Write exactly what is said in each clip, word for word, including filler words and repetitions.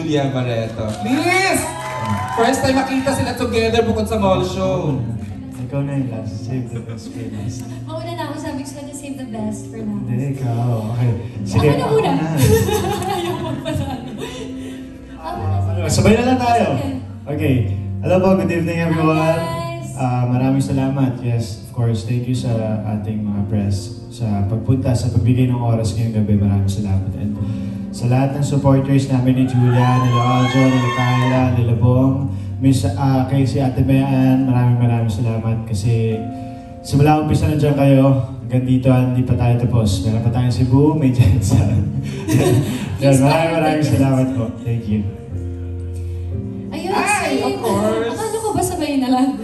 Julia Barreto. Please! First time makita sila together bukod sa mall show. Ikaw na yung last. Save the best for last. Mauna na ako, sabi ko sa kanya, save the best for last. Hindi, ikaw. Okay. Sige. Ako na muna. Ayaw magpasano. Sabay na lang tayo. Okay. Hello po, good evening everyone. Hi guys. Uh, maraming salamat. Yes, of course. Thank you sa ating mga press sa pagpunta, sa pagbigay ng oras ngayong gabi. Maraming salamat. And sa lahat ng supporters namin ni Julia, nila Aljo, nila Kyla, nila Bong, Miss uh, kay si Ate Mayan, maraming maraming salamat kasi simula umpisa na dyan kayo, hanggang dito hindi pa tayo tapos. Meron pa tayong Cebu, may Jensen. Yan, maraming maraming salamat po. Thank you. Ayun, Ay, same. of course. Akala ko ba sabay na lang?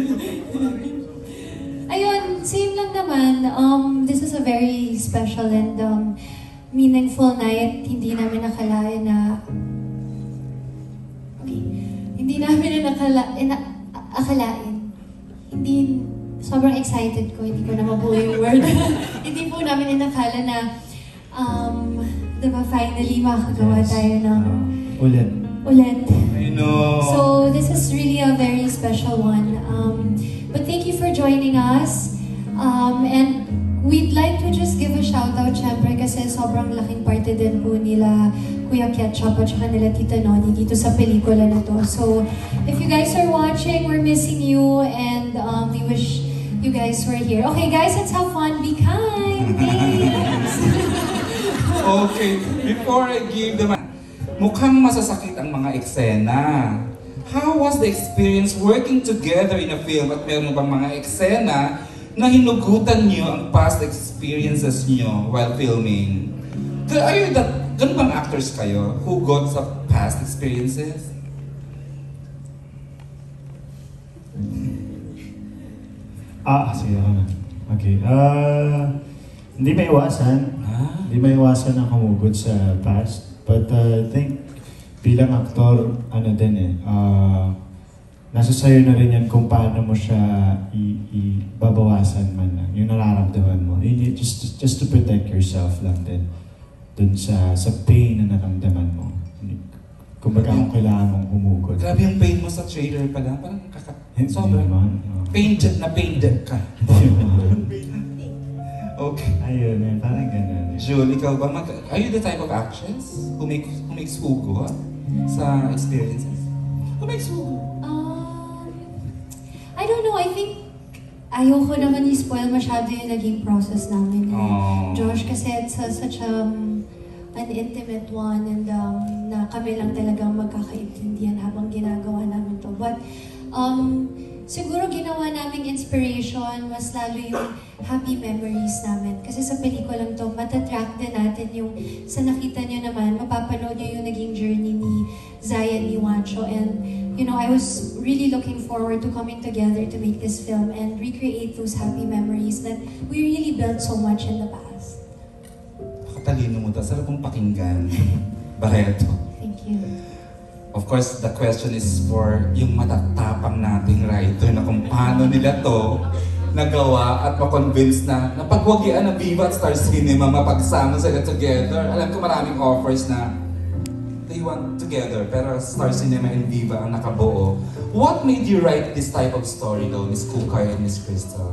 Ayun, same lang naman. Um, this is a very special and um, meaningful night. Hindi namin nakalain na... Okay. Hindi namin na nakala... na, akalain. Hindi... Sobrang excited ko. Hindi ko na mabuo yung word. Hindi po namin inakala na... Um, diba, finally makakagawa tayo ng... Ulit. Ulit. I know. So, this is really a very special one. Um, but thank you for joining us. Um, and we'd like to just give a shout out, syempre, kasi sobrang laking parte din po nila Kuya Ketchup at saka nila Tita Noni dito sa pelikula na to. So, if you guys are watching, we're missing you and um, we wish you guys were here. Okay guys, let's have fun. Be kind. Thanks. Okay, before I give the... Mukhang masasakit ang mga eksena. How was the experience working together in a film? At meron bang mga eksena na hinugutan niyo ang past experiences niyo while filming? Are you that, ganun bang actors kayo who got sa past experiences? Ah, sige ako na. Okay. Uh, hindi may iwasan. Ah? Hindi may iwasan ang humugot sa past. But uh, I think bilang aktor, ano din eh, uh, nasa sayo na rin yan kung paano mo siya i-babawasan man lang, yung nararamdaman mo. You need just, just, just to protect yourself lang din dun sa, sa pain na naramdaman mo. Kung baga kung kailangan mong humugot. Grabe yung pain mo sa trailer pala. Parang kaka... Sobrang naman. Oh. painted na painted ka. Okay. Ayun, eh, parang ganun. Julie, ikaw ba? Mag are you the type of actress who, make, who makes hugo sa experiences? Who makes hugo? Um, I don't know, I think ayoko naman i-spoil masyado yung naging process namin. Oh. Josh, kasi it's a, such um, an intimate one and um, na kami lang talagang magkakaintindihan habang ginagawa namin to. But um, siguro ginawa naming inspiration mas lalo yung happy memories namin. Kasi sa pelikulang to, matatrack din natin yung sa nakita nyo naman, mapapanood nyo yung naging journey ni Zaya ni Juancho. And, you know, I was really looking forward to coming together to make this film and recreate those happy memories that we really built so much in the past. Katalino mo ta. Sarap mong pakinggan. Barreto. Thank you. Of course, the question is for yung matatapang nating writer na kung paano nila to nagawa at ma-convince na napagwagian ng Viva at Star Cinema, mapagsama sila together. Alam ko maraming offers na they want together, pero Star Cinema and Viva ang nakabuo. What made you write this type of story though, Miss Kukay and Miss Crystal?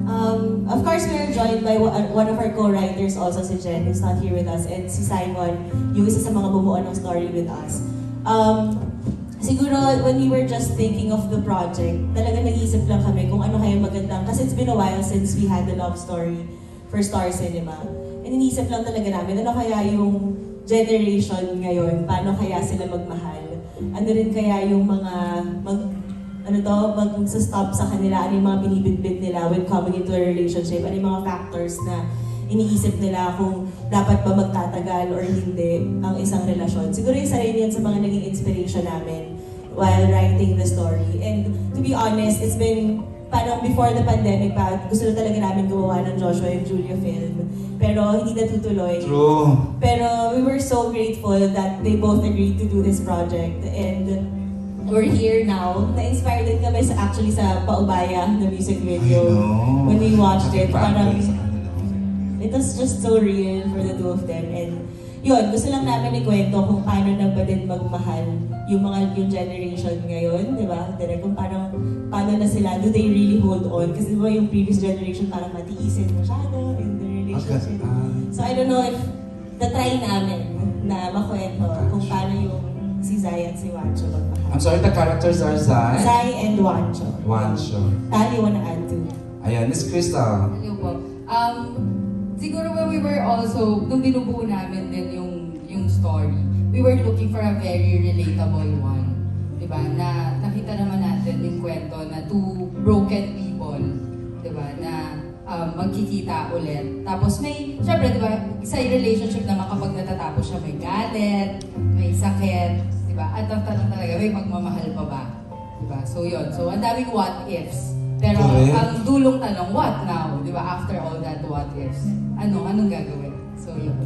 Um, of course, we're joined by one of our co-writers also, si Jen, who's not here with us, and si Simon, yung isa sa mga bumuo ng story with us. Um, siguro, when we were just thinking of the project, talaga nag-iisip lang kami kung ano kaya magandang, kasi it's been a while since we had the love story for Star Cinema. And iniisip lang talaga namin, ano kaya yung generation ngayon, paano kaya sila magmahal? Ano rin kaya yung mga, mag, ano to, mag-stop sa kanila, ano yung mga binibitbit nila when coming into a relationship, ano yung mga factors na iniisip nila kung dapat ba magtatagal or hindi ang isang relasyon. Siguro isa rin yan sa mga naging inspiration namin while writing the story. And to be honest, it's been parang before the pandemic pa, gusto na talaga namin gumawa ng Joshua and Julia film. Pero hindi natutuloy. True. Pero we were so grateful that they both agreed to do this project. And we're here now. Na-inspired din kami sa, actually sa Paubaya na music video. When we watched it, parang it was just so real for the two of them. And yun, gusto lang namin ikwento kung paano na ba din magmahal yung mga yung generation ngayon, di ba? Direk, kung paano, paano na sila, do they really hold on? Kasi di ba yung previous generation parang matiisin masyado in the relationship. So I don't know if na-try namin na makwento kung paano yung si Zai at si Wancho magmahal. I'm sorry, the characters are Zai? Zai and Wancho. Wancho. Tali, wanna add to? Ayan, Miss Crystal. Hello po. Um, siguro when we were also, nung binubuo namin din yung, yung story, we were looking for a very relatable one. Diba? Na nakita naman natin yung kwento na two broken people, diba? Na um, magkikita ulit. Tapos may, syempre, diba, sa relationship naman kapag natatapos siya, may galit, may sakit, diba? At ang tanong talaga, may pagmamahal pa ba? Diba? So yun. So, ang daming what ifs. Pero Correct. ang dulong tanong, what now? Diba? After all that, what ifs? Ano? Anong gagawin? So yun.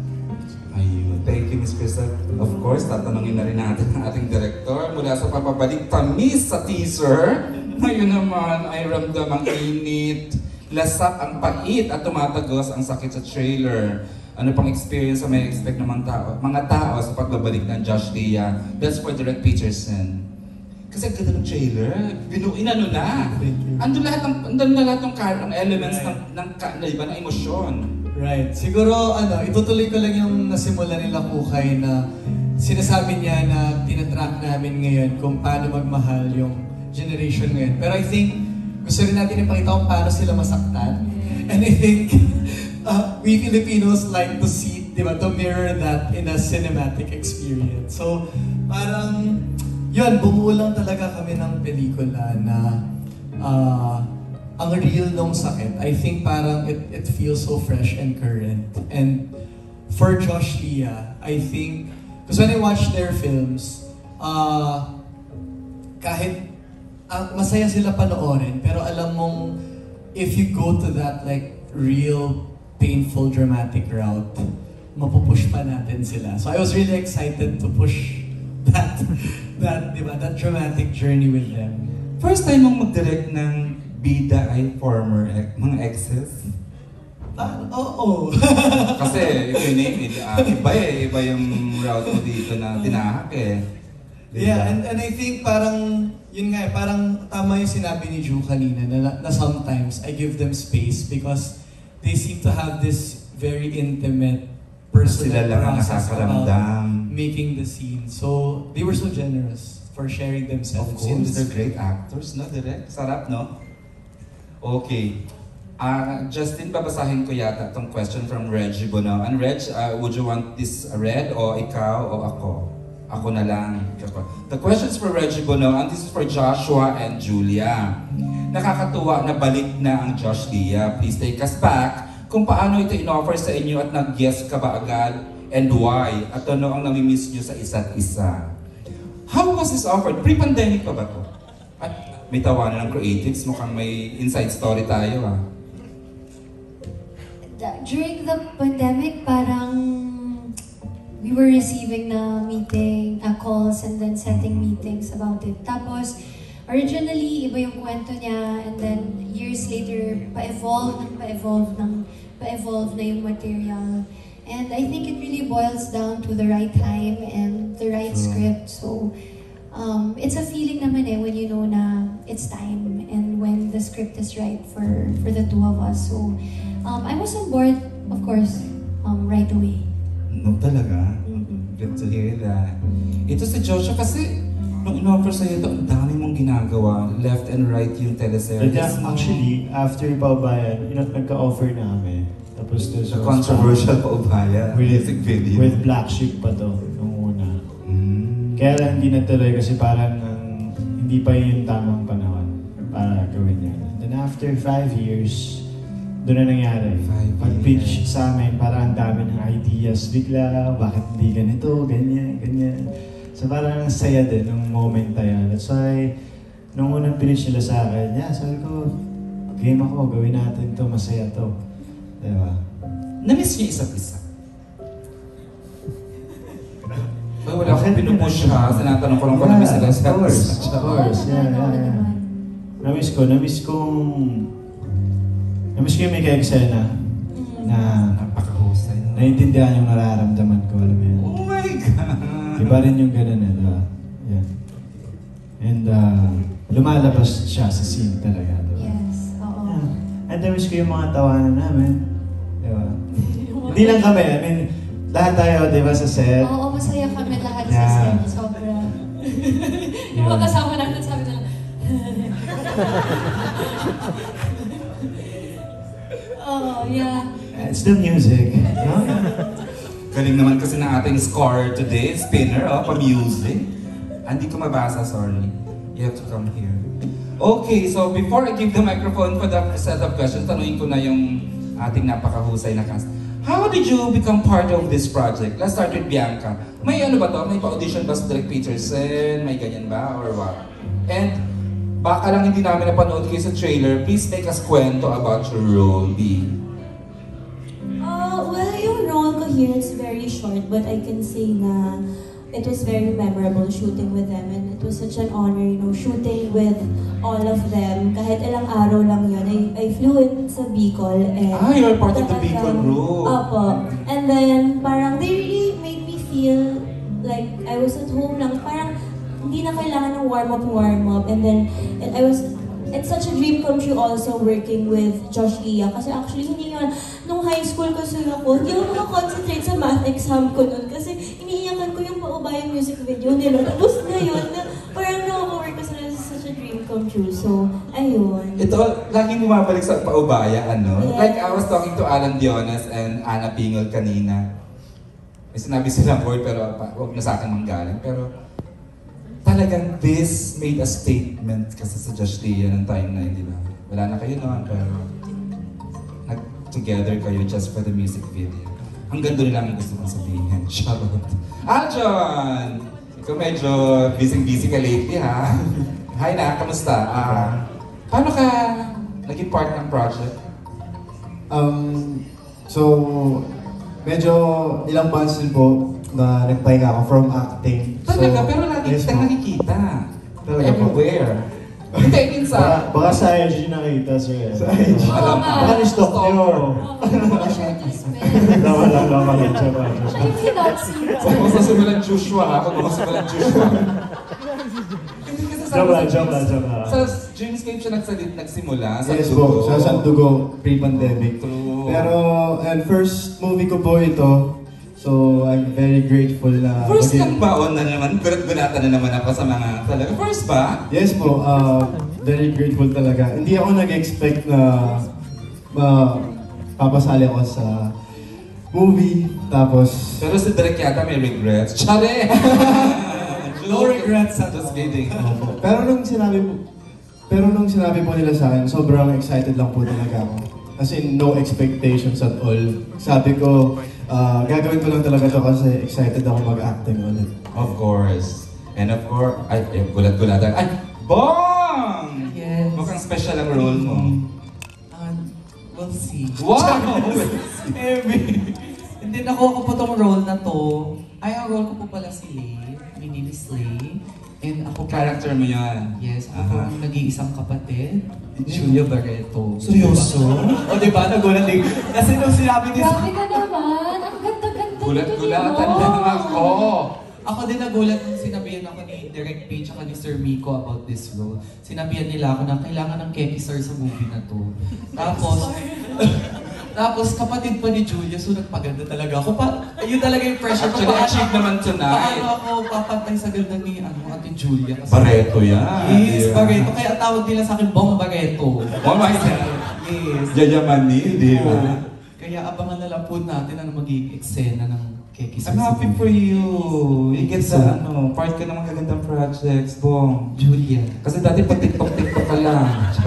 Ayun. Thank you, Miss Crystal. Of course, tatanungin na rin natin ang ating director mula sa papabalik tamis sa teaser. Ngayon naman ay ramdam ang init, lasak ang pait at tumatagos ang sakit sa trailer. Ano pang experience ang may expect ng mga tao, mga tao sa pagbabalik ng Josh Lea? That's for Direk Peterson. Kasi ang ganda ng trailer, binuin ano na. Andun lahat ng andun na lahat ng car, ang elements Right. ng ng, ng, ng iba ng emosyon. Right. Siguro, ano, itutuloy ko lang yung nasimula nila Kukay na sinasabi niya na tinatrack namin ngayon kung paano magmahal yung generation ngayon. Pero I think, gusto rin natin ipakita kung paano sila masaktan. And I think, uh, we Filipinos like to see, di ba, to mirror that in a cinematic experience. So, parang, yun, bumuo lang talaga kami ng pelikula na uh, ang real nung sakit. I think parang it, it feels so fresh and current. And for Josh Lea, I think, because when I watch their films, uh, kahit uh, masaya sila panoorin, pero alam mong if you go to that like real painful dramatic route, mapupush pa natin sila. So I was really excited to push that, that, di ba, that dramatic journey with them. First time mong mag-direct ng bida ay former ex, mga exes? Ah, oo. Kasi if you name it, uh, iba eh, iba yung route mo dito na tinahak eh. Diba? Yeah, and, and I think parang, yun nga eh, parang tama yung sinabi ni Ju kanina na, na sometimes I give them space because they seem to have this very intimate personal Sila lang ang process nakakaramdam. about making the scene. So, they were so generous for sharing Of themselves. course, in this they're great actors, no? Direct. Sarap, no? Okay. Uh, Justin, babasahin ko yata itong question from Reggie Bonao. And Reg, uh, would you want this read o ikaw o ako? Ako na lang. The question is for Reggie Bonao and this is for Joshua and Julia. Nakakatuwa na balik na ang Josh Lea. Please take us back kung paano ito in-offer sa inyo at nag-guess ka ba agad and why? At ano ang namimiss nyo sa isa't isa? How was this offered? Pre-pandemic pa ba to? At may tawanan ng creatives, mukhang may inside story tayo ah. During the pandemic, parang we were receiving na meeting, uh, calls, and then setting meetings about it. Tapos, originally, iba yung kwento niya, and then years later, pa-evolve ng pa-evolve ng pa-evolve na yung material. And I think it really boils down to the right time and the right script. So, um, it's a feeling naman eh when you know na it's time and when the script is right for for the two of us. So, um, I was on board, of course, um, right away. No, talaga? Mm-mm. Good to hear that. Ito si Joshua kasi nung in-offer sa'yo ito, ang dami mong ginagawa. Left and right yung teleseries Yeah, mo. actually, after Paubayan, you know, nagka-offer na kami. Tapos there's The controversial Paubayan with, music video. with Black Sheep pa to, nung una. Mm. Kaya lang hindi natuloy kasi parang um, hindi pa yun yung tamang panahon para gawin yan. And then after five years, doon na nangyari. Five Pag-pitch years. sa amin, parang ang dami ng ideas bigla, bakit hindi ganito, ganyan, ganyan. So parang ang saya din nung moment na yan. That's why, nung unang pitch nila sa akin, yeah, sabi ko, game ako, gawin natin to, masaya to. Diba? Na-miss niyo isa't isa? Ba, wala akong pinupush ha. Sinatanong ko lang kung na-miss nila of sa course, isa. of course, yeah, Oo, yeah, yeah. naman. Na-miss ko, na-miss kong... Na-miss ko yung may ka-eksena na Napakahusay na. naiintindihan yung nararamdaman ko, alam mo yun. Oh my God! Iba rin yung ganun eh, diba? Yeah. And uh, lumalabas siya sa scene talaga, diba? Yes, oo. Yeah. And I wish ko yung mga tawanan namin. Diba? Hindi lang kami, I mean, lahat tayo, diba, sa set. Oo, masaya kami lahat Yeah. sa set. Sobra. Yung mga kasama natin sabi nila, oh, yeah. It's the music, no? Galing naman kasi ng ating score today, spinner, oh, pa-music. Hindi ko mabasa, sorry. You have to come here. Okay, so before I give the microphone for the set of questions, tanungin ko na yung ating napakahusay na cast. How did you become part of this project? Let's start with Bianca. May ano ba to? May pa-audition ba sa Derek Peterson? May ganyan ba? Or what? And baka lang hindi namin napanood kayo sa trailer, please make us kwento about your role, B. Uh, well, yung role ko here is very short, but I can say na it was very memorable shooting with them, and it was such an honor, you know, shooting with all of them. Kahit ilang araw lang yun, I, I flew in sa Bicol. And Ah, you were part of the talagang- Bicol group. Opo. And then, parang they really made me feel like I was at home lang. Parang hindi na kailangan ng warm-up, warm-up. And then, and I was, it's such a dream come true also working with Josh Gia. Kasi actually, hindi yun. Nung high school kasi ako, hindi ako makakonsentrate sa math exam ko nun. Kasi iniiyakan ko yung paubayang music video nila. Tapos ngayon, na, parang nakaka-work kasi na such a dream come true. So, ayun. Ito, laging bumabalik sa paubaya, ano? Yes. Like, I was talking to Alan Dionas and Ana Pingol kanina. May sinabi silang word, pero pa- huwag na sa akin manggaling. Pero, talagang this made a statement kasi sa Josh Lea ng time na yun, di ba? Wala na kayo noon, pero nag-together kayo just for the music video. Hanggang doon lang ang gusto kong sabihin. Charot. Aljon! Ikaw medyo busy-busy ka lately, ha? Hi na, kamusta? Ah, paano ka naging part ng project? Um, so, medyo ilang months din po na nagpahinga ako from acting. Talaga, so, pero lagi yes kitang po. nakikita. Talaga po. Everywhere. Hindi, Baka, minsan. baka sa I G nakita, sir. Sa I G. Alam mo. Baka ni-stop nyo. Mga shirtless men. Tama lang, tama lang. Tama lang. Siya yung without seats. Huwag mo sasimulan Joshua, ha? Huwag mo sasimulan Joshua. Hindi kasi sabi Joke lang, sa joke lang, Dreams- joke lang. Sa Dreamscape siya nagsalit, nagsimula. Sa Yes Dugo. po, sa Sandugo, pre-pandemic. True. Pero, and first movie ko po ito. So, I'm very grateful na... First maging- kang baon na naman, gulat-gulatan na naman ako sa mga talaga. First ba? Yes po, uh, very grateful talaga. Hindi ako nag-expect na mapapasali ako sa movie. Tapos, Pero si Derek yata may regrets. Chare! No regrets at Just all. kidding. Opo. Pero nung sinabi po, pero nung sinabi po nila sa akin, sobrang excited lang po talaga ako. As in, no expectations at all. Sabi ko, ah, gagawin ko lang talaga to kasi excited ako mag-acting ulit. Of course. And of course, ay, eh, gulat-gulatan. Ay, Bong! Yes. Mukhang special ang role mo. Um, we'll see. Wow! Maybe. Hindi, nakuha ko po tong role na to. Ay, ang role ko po pala si Lay. My name is Lay. And ako pa- Character mo yan. Yes, ako po Aha. ang nag-iisang kapatid. Julia Barreto. Seryoso? O diba, nagulat din. Kasi nung sinabi ni Grabe ka naman. Ang ganda-ganda. Gulat-gulatan nito, lang no? ako. Ako din nagulat nung sinabihan ako ni Direct Page at ni Sir Miko about this role. Sinabihan nila ako na kailangan ng Keki Sir sa movie na to. Tapos, tapos kapatid pa ni Julia, so nagpaganda talaga ako. Pa, yun talaga yung pressure ko. Actually, achieve naman tonight. Paano ako papatay sa ganda ni ano, Ate Julia? Kasi, Barreto yan. Yes, Yeah. Barreto. Kaya tawag nila sa akin, Bong Barreto. Oh my God. Yes. Yayamanin, di ba? Oo. Kaya abangan na lang po natin ano magiging eksena ng Keki Sir I'm sa happy movie. for you. You get So- sa ano, part ka ng mga gagandang projects, Bong. Julia. Kasi dati pa TikTok-TikTok ka lang.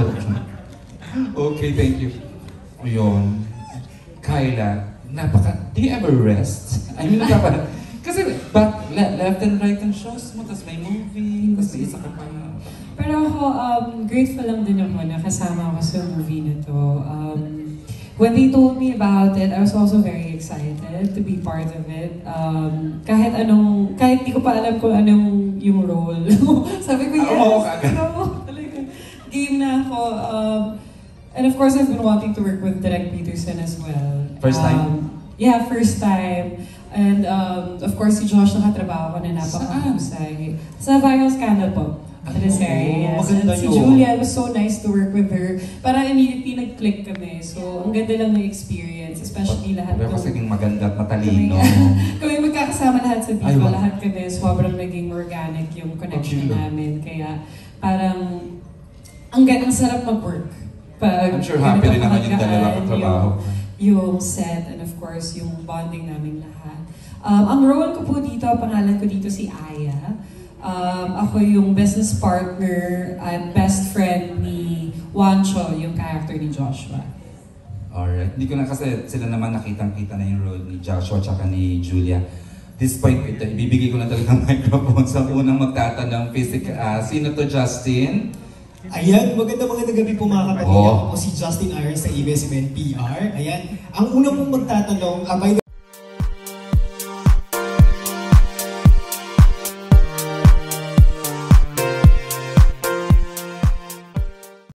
Okay, thank you. Ayun. Kyla, napaka, do you ever rest? I mean, napaka, kasi back, le- left and right ang shows mo, tapos may movie, tapos may isa ka pa. Pero ako, um, grateful lang din ako na kasama ako sa movie na to. Um, when they told me about it, I was also very excited to be part of it. Um, kahit anong, kahit di ko pa alam kung anong yung role. Sabi ko, yes, Oo, kagad. ano, talaga, game na ako. Um, and of course, I've been wanting to work with Direk Peterson as well. First time? Um, Yeah, first time. And um, of course, si Josh nakatrabaho ko na napakahusay. Sa Viral Scandal po. Teleserye, yes. And si Julia, it was so nice to work with her. Parang immediately nag-click kami. So, ang ganda lang ng experience. Especially lahat Pero ng... kasi naging maganda at matalino. Kami magkakasama lahat sa Ay, Viva, wow. lahat kami. Sobrang naging organic yung connection namin. Kaya parang ang ganang sarap mag-work. Pag I'm sure happy rin naman yung dalawa katrabaho. Yung, yung set and of course yung bonding namin lahat. Um, ang role ko po dito, pangalan ko dito si Aya. Um, ako yung business partner at best friend ni Juancho, yung character ni Joshua. Alright. Hindi ko na kasi sila naman nakitang-kita na yung role ni Joshua at ni Julia. Despite ito, ibibigay ko na talaga ng microphone sa unang magtatanong physical. Uh, sino to, Justin? Ayan, maganda magandang gabi po mga kapatid. Oh. Ako po si Justin Irons sa A B S M N P R. Ayan, ang unang pong magtatanong, uh, by the